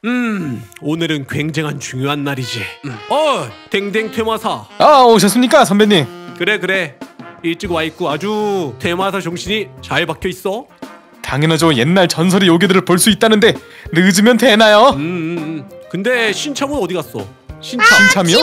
오늘은 굉장한 중요한 날이지. 댕댕 퇴마사. 오셨습니까 선배님? 그래 일찍 와있고 아주 퇴마사 정신이 잘 박혀있어. 당연하죠. 옛날 전설의 요괴들을 볼 수 있다는데 늦으면 되나요? 근데 신참은 어디 갔어? 신참이요?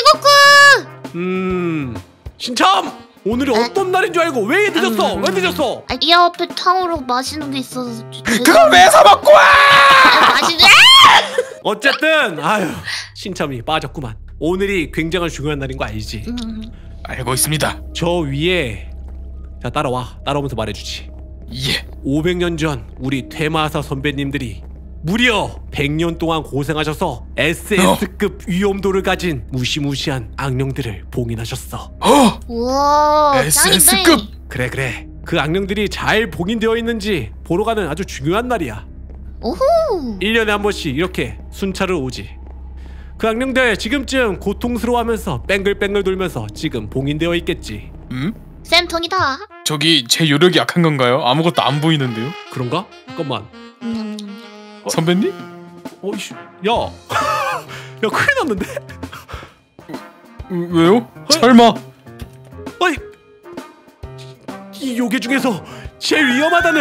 지구크! 신참! 오늘이 어떤 날인 줄 알고 왜 늦었어? 왜 늦었어? 이 앞에 탕으로 맛있는 게 있어서 그걸 왜 사먹고 와! 맛있네? 어쨌든 아유 신참이 빠졌구만. 오늘이 굉장한 중요한 날인 거 알지? 알고 있습니다. 저 위에 자 따라오면서 말해주지. 예. 500년 전 우리 퇴마사 선배님들이 무려 100년 동안 고생하셔서 SS급 위험도를 가진 무시무시한 악령들을 봉인하셨어. 우와 SS급? 그래 그 악령들이 잘 봉인되어 있는지 보러 가는 아주 중요한 날이야. 오호 1년에 한 번씩 이렇게 순찰을 오지. 그 악령들 지금쯤 고통스러워하면서 뺑글뺑글 돌면서 지금 봉인되어 있겠지. 쌤통이다. 저기 제 요력이 약한 건가요? 아무것도 안 보이는데요? 그런가? 잠깐만. 선배님? 이씨 야 야 큰일 났는데? 왜요? 설마 아니 이 요괴 중에서 제일 위험하다는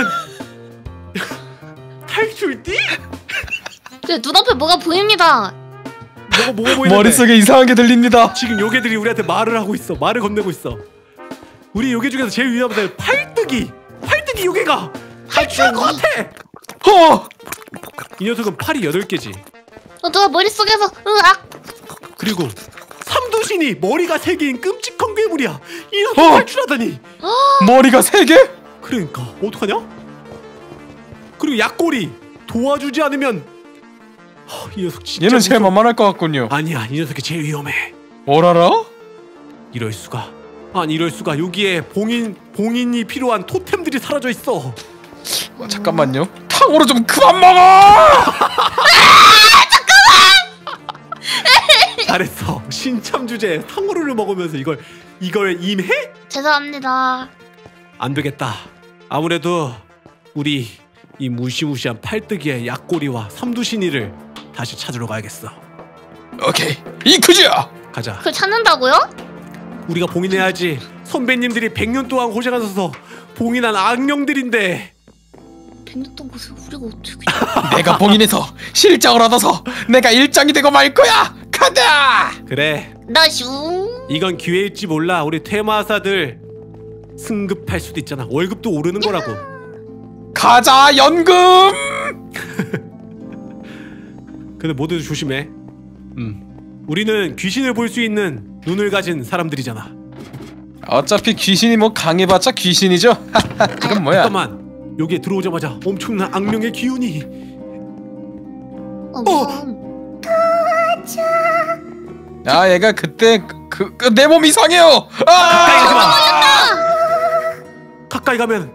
탈출띠? 네, 눈앞에 뭐가 보입니다. 뭐가 보이는데? 머릿속에 이상한 게 들립니다. 지금 요괴들이 우리한테 말을 하고 있어. 말을 건네고 있어. 우리 요괴 중에서 제일 위험하다는 팔뜨기 요괴가 탈출할 것 같아. 이 녀석은 팔이 8개지. 누가 머릿속에서 으악 그리고 삼두신이 머리가 3개인 끔찍한 괴물이야. 이 녀석 탈출하다니. 머리가 3개? 그러니까 어떡하냐? 그리고 약골이 도와주지 않으면 이 녀석 진짜 얘는 제일 만만할 것 같군요. 아니야 이 녀석이 제일 위험해. 뭘 알아? 이럴 수가. 여기에 봉인이 필요한 토템들이 사라져 있어. 잠깐만요. 탕후루 좀 그만 먹어! 잘했어. 신참 주제 탕후루를 먹으면서 이걸 임해? 죄송합니다. 안 되겠다. 아무래도 우리 이 무시무시한 팔뜨기의 약꼬리와 삼두신이를 다시 찾으러 가야겠어. 오케이 이크즈야. 가자. 그걸 찾는다고요? 우리가 봉인해야지. 선배님들이 100년 동안 고생하셔서 봉인한 악령들인데. 100년 동안 고생 우리가 어떻게 내가 봉인해서 실장을 얻어서 내가 일장이 되고 말 거야. 가자. 그래. 나슝. 이건 기회일지 몰라. 우리 퇴마사들 승급할 수도 있잖아. 월급도 오르는 거라고. 가자 연금. 근데 모두 조심해. 우리는 귀신을 볼 수 있는 눈을 가진 사람들이잖아. 어차피 귀신이 뭐 강해봤자 귀신이죠. 그럼 뭐야? 잠깐만. 여기에 들어오자마자 엄청난 악령의 기운이. 도와줘. 아 얘가 그때 내 몸 이상해요. 가까이 가지 마. 가까이 가면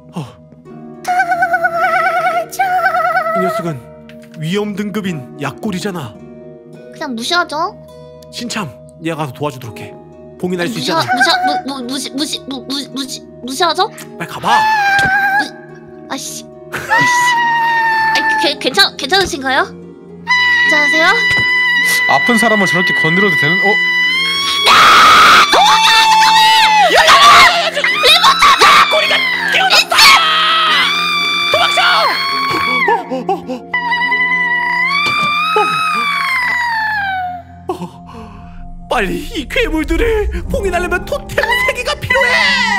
이 녀석은 위험 등급인 약골이잖아. 그냥 무시하죠. 신참, 얘가 가서 도와주도록 해. 봉인할 수 있잖아. 무시하죠? 빨리 가봐. 아씨. 괜찮으신가요? 괜찮으세요? 아픈 사람을 저렇게 건드려도 되는? 꼬리가 깨어났다! 도망쳐! 빨리 이 괴물들을 봉인하려면 토템 3개가 필요해!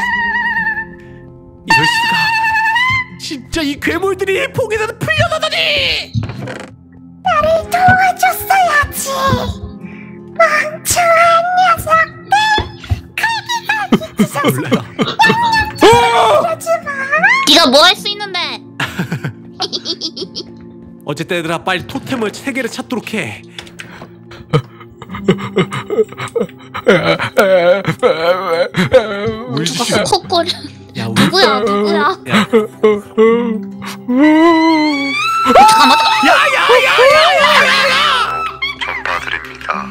이럴 수가. 진짜 이 괴물들이 봉인에서 풀려나다니! 나를 도와줬어야지. 멍청한 녀석들. 몰라요. 네가 뭐 할 수 있는데? 어쨌든 얘들아 빨리 토템을 3개를 찾도록 해. 울지. 콧거려. 야, 누구야? 야. 잠깐만. 야야야야야야야! 전파드립니다.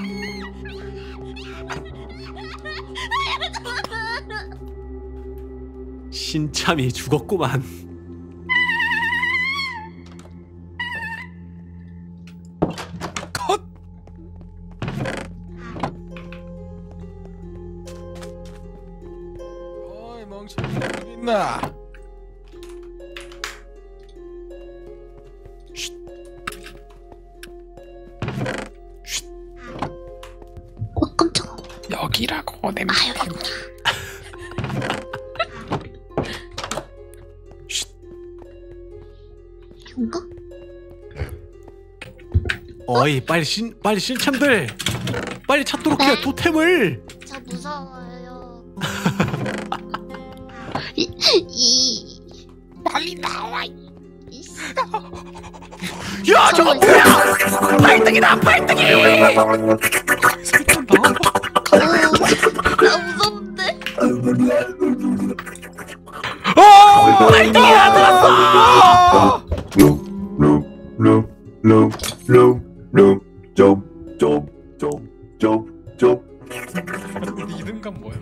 신참이 죽었구만. 있나? 깜짝아. 여기라고 내 아 여기구나. 이건가? 어이 빨리 신참들 빨리 찾도록 해요. 네? 토템을. 저 무서워요. 빨리 나와. 야 저거 뭐야? 팔등이다 팔등이. 나 무서운데? 팔등이야 들었어. 리듬감 뭐야?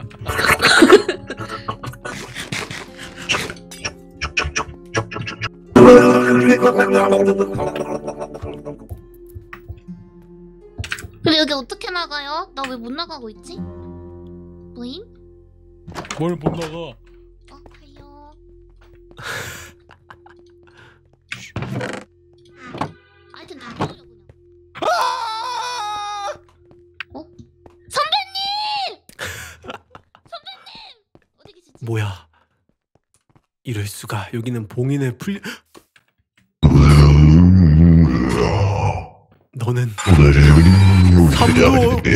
근데 여기 어떻게 나가요? 나 왜 못 나가고 있지? 뭐임? 뭘 못 나가? 가요. 아이템 다 버려 그냥. 선배님! 선배님! 어디 계시지? 뭐야? 이럴 수가. 여기는 봉인을 풀. 너는 삼도.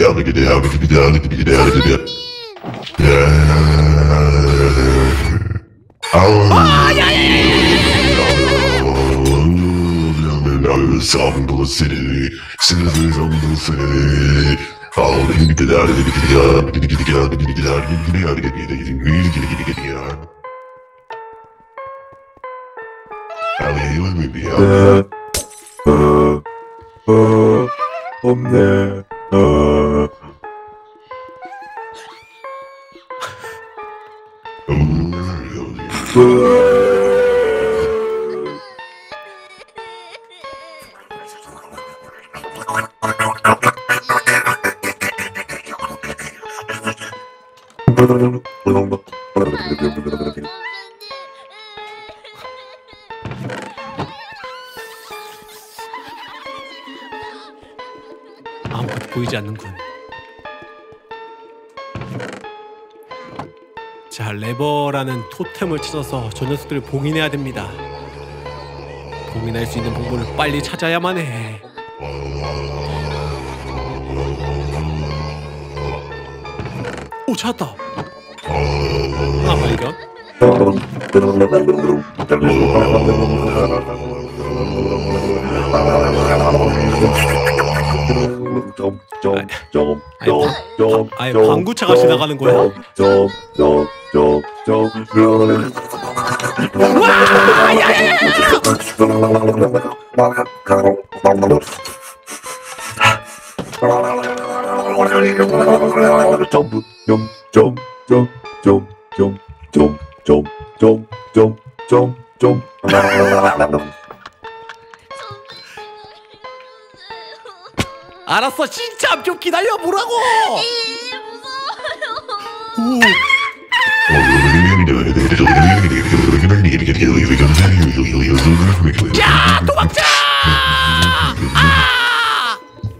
없네. 아무것도 보이지 않는군. 자, 레버라는 토템을 찾아서 저 녀석들을 봉인해야 됩니다. 봉인할 수 있는 방법을 빨리 찾아야만 해. 오, 찾았다. 하나 발견. 아예 방구차가 지나가는 거야? 알았어, 진짜 좀 기다려 보라고. 야, 도망쳐! 아!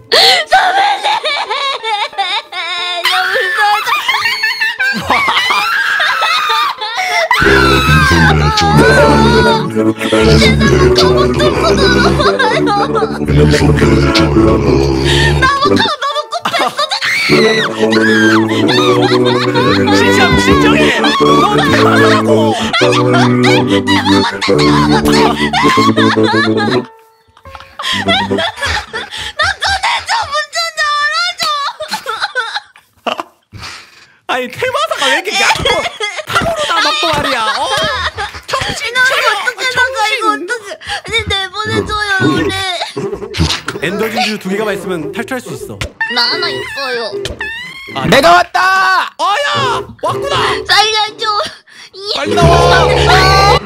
진짜 진정해. 넌 대단하고. 아니 테마사가 왜 이렇게 약도 탕으로 다 먹고 말이야. 어? 정신 차려. 정신. 아니 내보내줘요 우리. 엔더 진주 2개가만 있으면 탈출할 수 있어. 나 하나 있어요. 아, 내가 왔다. 어야 왔구나. 살려줘. 빨리 나와.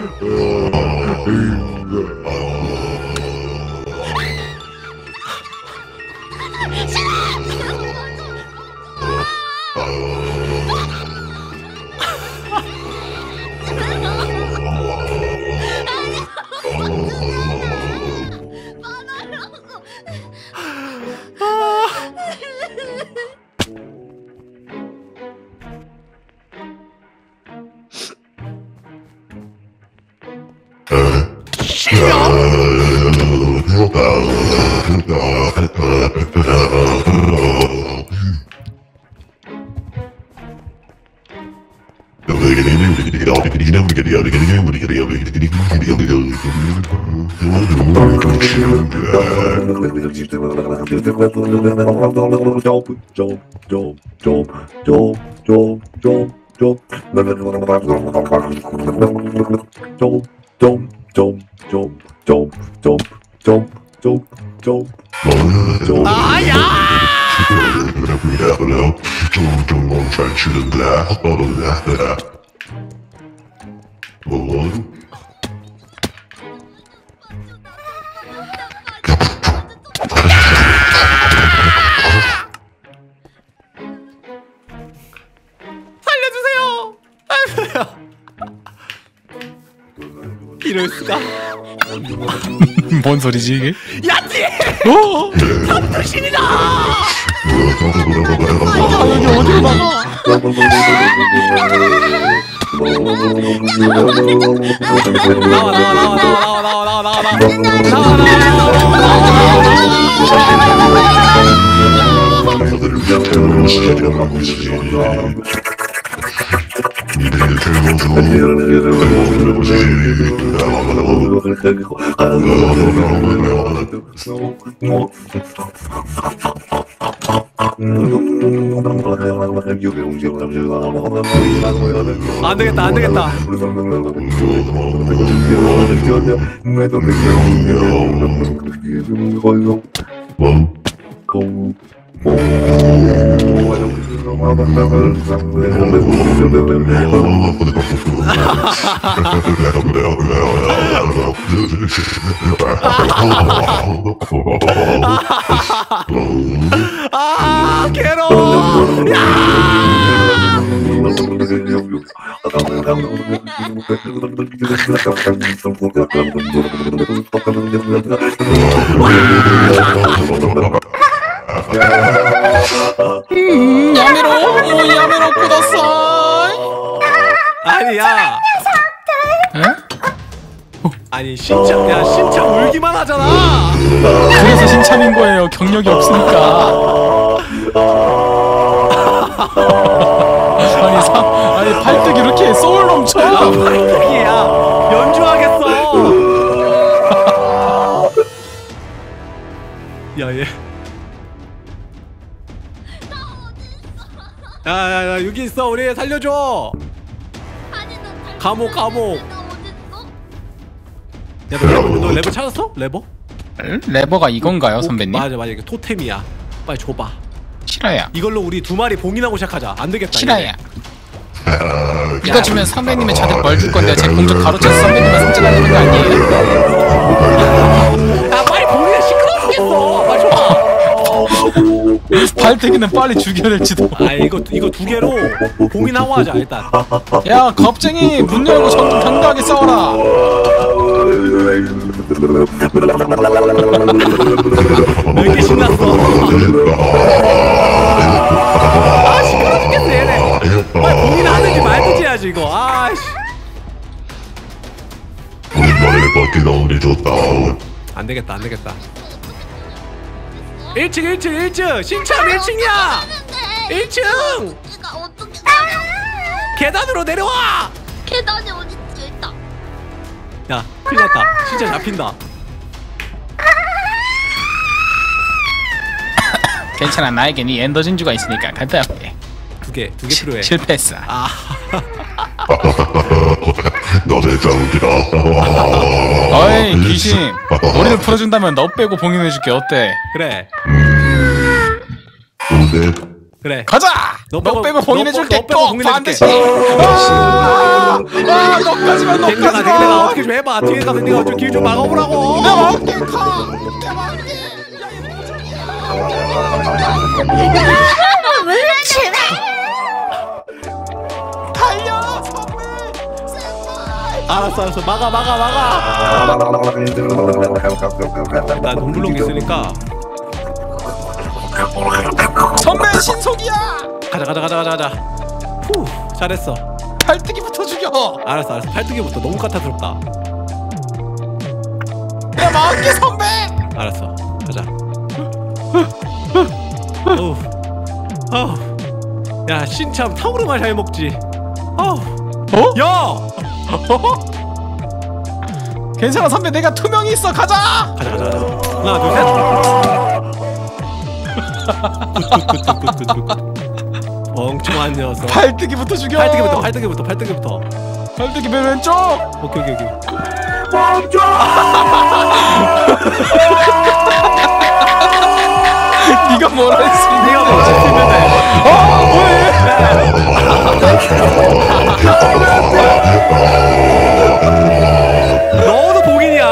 아야! 잘 치는데. 살려주세요! 이럴 수가. 뭔 소리지 이게? 야 뒤에! 어? 삼두신이다! 여기 어디로 나가? 안 되겠다, 안 되겠다. 아, 괴로워. 야! 야메로 야메로 굳었어. 아니야. 에? 아니 신참, 야 신참 울기만 하잖아. 그래서 신참인 거예요. 경력이 없으니까. 아니 팔뚝이 이렇게 소울 넘쳐. 아, 팔뚝이야. 연주하겠어. 야 얘. 야야야 여기 있어. 우리 살려줘. 감옥. 야 너 레버 찾았어? 레버? 레버가 이건가요, 선배님? 맞아 이게 토템이야. 빨리 줘봐. 실화야. 이걸로 우리 2마리 봉인하고 시작하자. 안 되겠다. 실화야. 이거 주면 선배님의 자들 뭘 줄 건데 제 공주 가로채서 선배님만 성장하는 거 아니에요? 야 빨리 봉인해. 시끄러워 죽겠어. 빨리 줘봐. 발대기는 빨리 죽여야 될지도. 아 이거 2개로 봉인하고 하자 일단. 야 겁쟁이 문 열고 당당하게 싸워라. 왜 이렇게 신났어? 아 시끄러워 죽겠어 얘네. 빨리 봉인하는지 말든지 해야지 이거. 아씨. 오랜만에 밖에 나오니 좋다. 안 되겠다. 1층 신참 1층이야. 1층 내가 어떻게 계단으로 내려와. 계단이 어딨지? 있다. 야 큰일 났다. 진짜 잡힌다. 괜찮아, 나에겐 이 엔더 진주가 있으니까 간단해. 두 개 필요해. 실패했어. 아 너네 짱이다. 어이 귀신, 머리를 풀어준다면 너 빼고 봉인해줄게. 어때? 그래 가자! 너 빼고 봉인해줄게. 너 빼고 꼭 봉인해줄게. 반드시. 너까지만 괜찮아. 내가 어떻게 좀 해봐. 뒤에 가서 네가 좀 길 좀 막아보라고. 내가 막을게. 내가 막을게. 달려 선배. 알았어 막아. 나 눈물롱 있으니까 선배 신속이야. 가자. 후 잘했어. 팔뜨기부터 죽여. 알았어. 팔뚝이부터 너무 까탈스럽다. 내가 막을게 선배. 알았어. 가자. 야 신참 타오르만 잘 먹지. 야. 괜찮아 선배, 내가 투명이 있어. 가자. 가자. 하나 둘 셋. 멍청한 녀석. 팔뜨기부터 죽여. 팔뜨기부터. 팔뜨기 맨 왼쪽. 오케이. 네가 뭘 할 수 있는 네가 뭘 너도 봉인이야.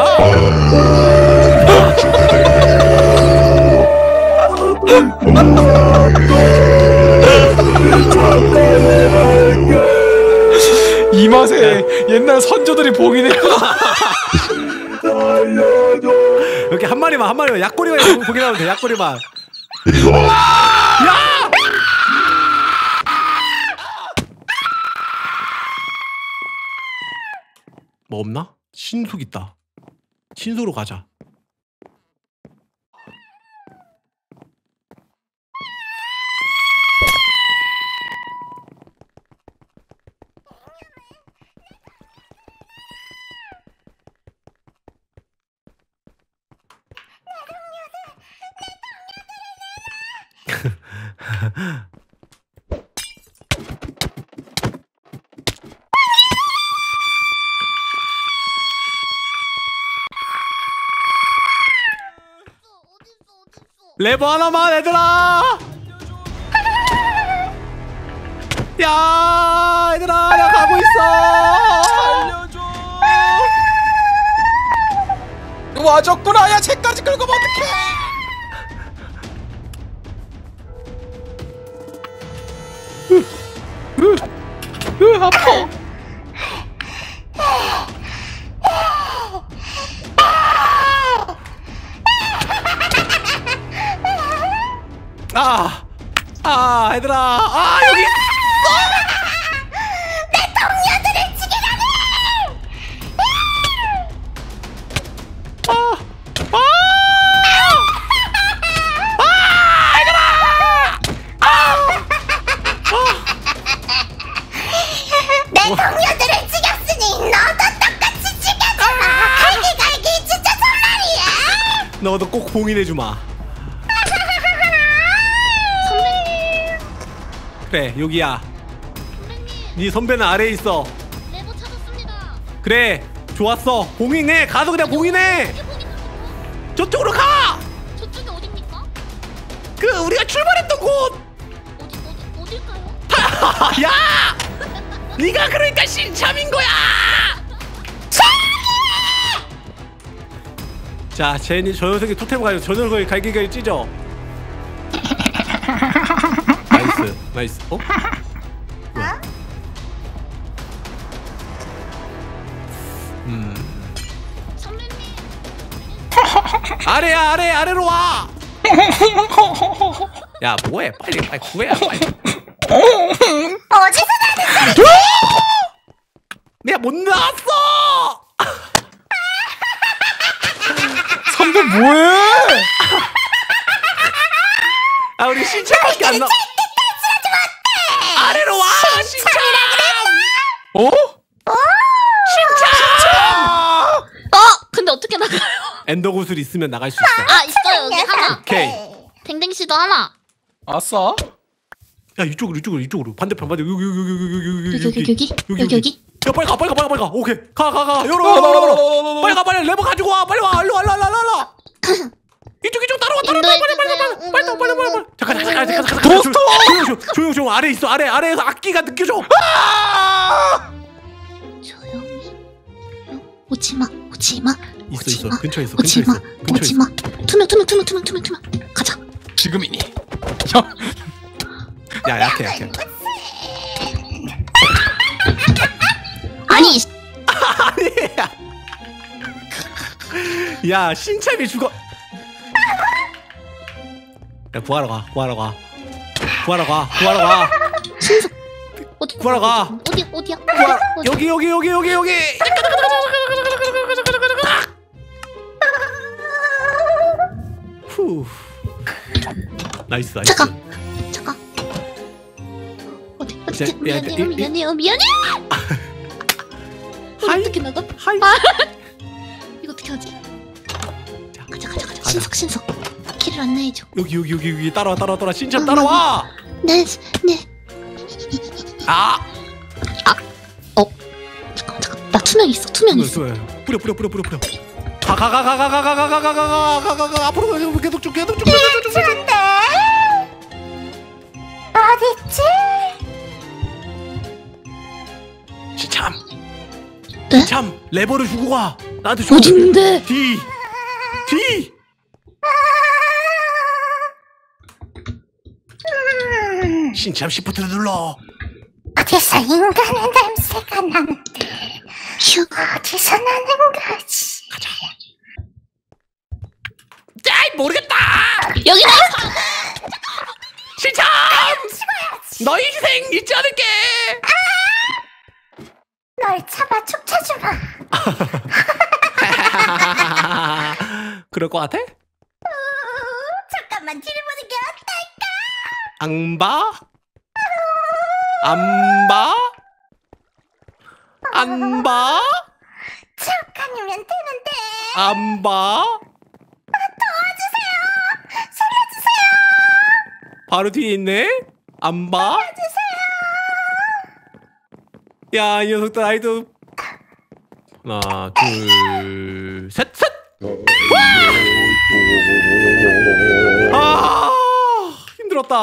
이 맛에 옛날 선조들이 봉인했구나. 이렇게 한 마리만 약꼬리만 봉인하면 돼. 약꼬리만. 이거 뭐 없나? 신속 있다. 신속으로 가자. 레버 하나만 얘들아. 야 얘들아 나 가고 있어. 알려줘. 와줬구나. 야 쟤까지 끌고 오면 어떡해. 아파. 얘들아 여기 있어. 내 동료들을 죽이라니! 내 동료들을 죽였으니 너도 똑같이 죽여줘라! 갈기 진짜 정말이야! 너도 꼭 봉인해주마. 그래 여기야. 선배님, 네 선배는 아래에 있어. 레버 찾았습니다. 그래 좋았어. 봉인해. 가서 그냥 봉인해. 이게 보니까 저쪽으로 가. 저쪽이 어딥니까? 그 우리가 출발했던 곳. 어딜까요? 야 네가 그러니까 신참인 거야. 자 제니 저 녀석이 토템 가지고 저 녀석이 갈기갈기 찢어. 나이스. 어? 뭐야? 선배님, 아래로 와. 야 뭐해 빨리 구해 빨리. 어디서 나는 내가 못 나왔어. 선배 뭐해? 아 우리 신참밖에 안 나. 아래로 와 신참. 어? 근데 어떻게 나가요? 엔더 구슬 있으면 나갈 수 있어. 아 있어요 여기 하나. 오케이. 댕댕씨도 하나. 아싸. 야 이쪽으로 반대편 여기. 야 빨리 가. 오케이 가 열어. 빨리 레버 가지고 와. 빨리 와. 일로 와. 이쪽 따라와. 빨리. 잠깐. 조용. 아래 있어. 아래에서 악기가 느껴져. 조용히. 오지마. 있어. 근처에 있어. 오지마. 투명. 가자. 지금이니. 야 약해. 아니. 아니야. 야 신참이 죽어. 야 구하러 가. 신속. 어디? 구하러 가. 어디야? 여기. 후. 나이스. 잠깐. 어디? 미안해요. 어떻게 나가? 하이. 이거 어떻게 하지? 자, 가자. 신속. 키를 소리를 안 내줘. 여기 따라와 신참 따라와. 네. 아 잠깐. 나 투명 있어. 투명 있어. 뿌려 가 앞으로 계속 쭉 어딨지? 신참 네? 참 레버를 주고 가. 나한테 줘. 어딘데? 뒤 신참 시프트를 눌러. 어디서 인간의 냄새가 나는데? 휴. 어디서 나는 거지? 가자. 짤 모르겠다. 여기다. 신참 너희 희생 잊지 않을게. 널 잡아 쫓아주마. 그럴 것 같아? 잠깐만 뒤를 보는 게 어떨까? 안 봐? 안 봐? 잠깐이면 되는데. 안 봐? 도와주세요. 살려주세요. 바로 뒤에 있네? 안 봐? 야, 이 녀석들 아이도 하나, 둘, 셋! 아, 힘들었다.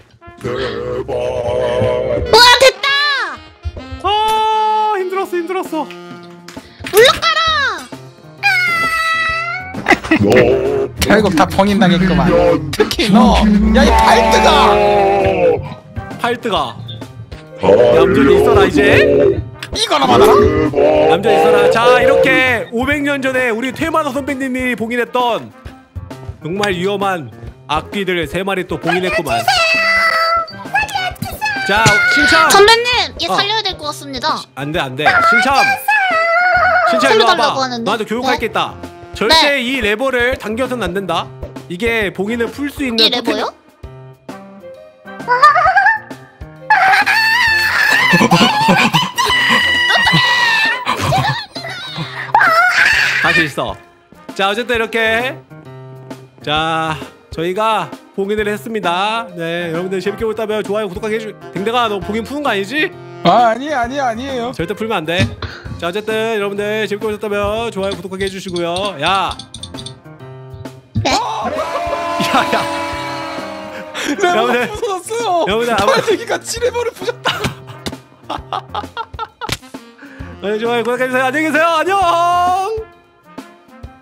우와 됐다. 아, 힘들었어. 물러가라. 결국 다 봉인 당했구만. 특히 너. 야, 이 팔뜨가 얌전히 있어라 이제. 이거나 받아라. 얌전히 있어라. 자, 이렇게 500년 전에 우리 퇴마다 선배님이 봉인했던 정말 위험한 악귀들 3마리 또 봉인했구만. 자, 신참. 선배님 얘 살려야 될 것 같습니다. 안돼. 신참 일로 살려달라고 와봐. 하는데. 너한테 교육할 네? 게 있다. 절대 네. 이 레버를 당겨서는 안 된다. 이게 봉인을 풀 수 있는 이 레버요? 다시 있어. 자, 어쨌든 이렇게 자 저희가 봉인을 했습니다. 네, 여러분들 재밌게 보셨다면 좋아요 구독하기 해주. 댕댕아 너 봉인 푸는 거 아니지? 아니에요. 절대 풀면 안 돼. 자, 어쨌든 여러분들 재밌게 보셨다면 좋아요 구독하기 해주시고요. 야. 네? 야야. 레버가 부서졌어요. 여러분들 팔대기가 지레버를 부셨다. 좋아요 구독해주세요. 안녕히 계세요. 안녕.